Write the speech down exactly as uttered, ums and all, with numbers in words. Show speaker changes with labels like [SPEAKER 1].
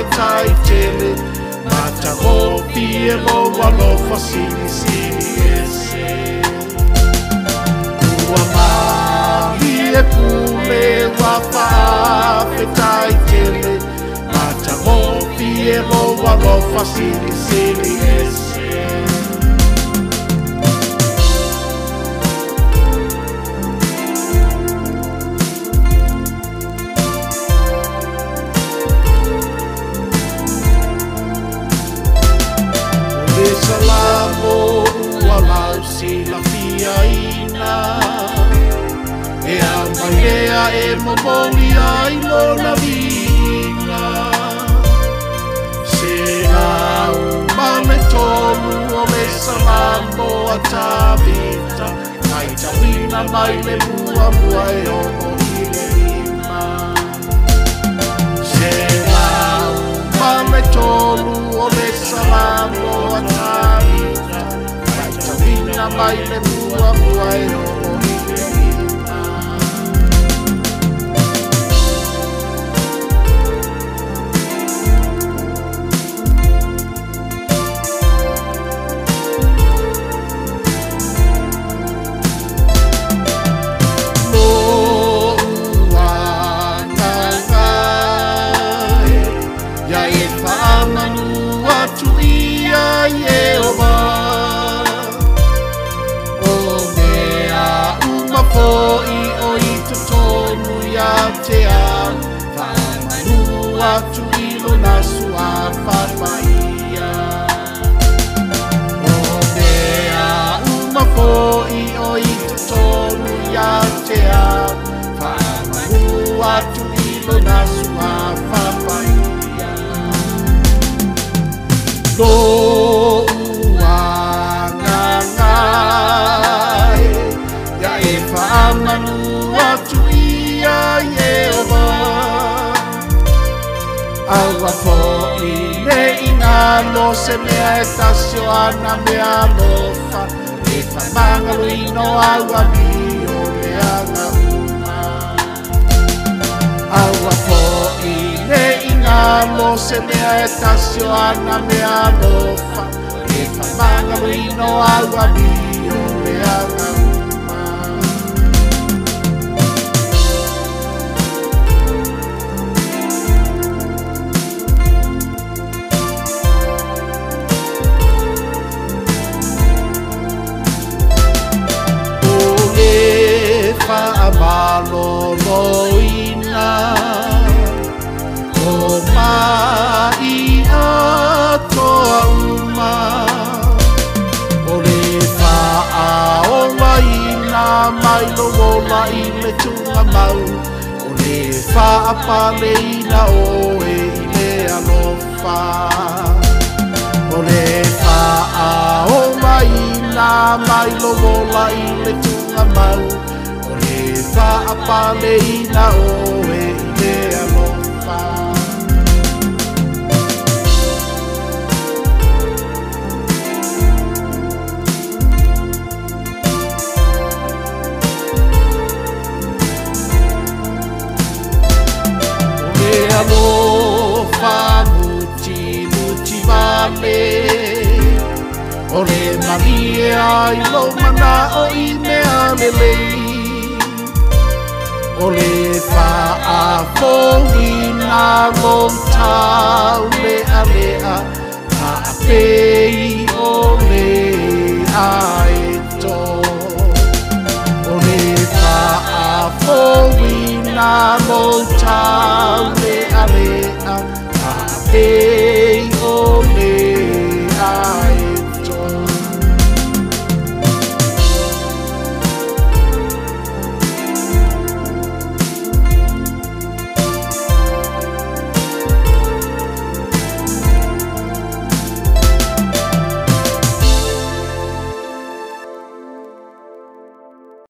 [SPEAKER 1] whawhetai tele Mata hopi e loa lofa sini sini ese Ua mahi e pule wa whawhetai tele Mata hopi e loa lofa sini sini ese Salamo walau sila fiaina E au maia e momoli ai lona vinga Se au mame tolu o me salamo a tavita Mai tawina mai le mua mua e o i le ima Se au mame tolu o me salamo a tavita Mai le mua mua e o i le ima No ua nangai Ia e whaamanu atu ia e o wā Hoi o i te tonu ia te a Whamanu atu ilo nasu a whawhaia O mea uma hoi o i te tonu ia te a Whamanu atu ilo nasu a whawhaia Lo Whamanu atu ia e o wā Aua fōi ne ingalo se mea e tasio ana mea lofa E whamangalu ino aua mi o mea ngā uma Aua fōi ne ingalo se mea e tasio ana mea lofa E whamangalu ino aua mi o mea ngā uma Whaamaloloina O mai atoa uma O le whaaolaina mai lowola i le tunga mau O le whaapaleina o e i le alofa O le whaaolaina mai lowola i le tunga mau Whaapaleina o e i le alofa O le alofa muti muti vale O le malia i lo mana o i mea lelei O le whaafongina lontau lea lea Haapei o le aeto O le whaafongina lontau lea lea Haapei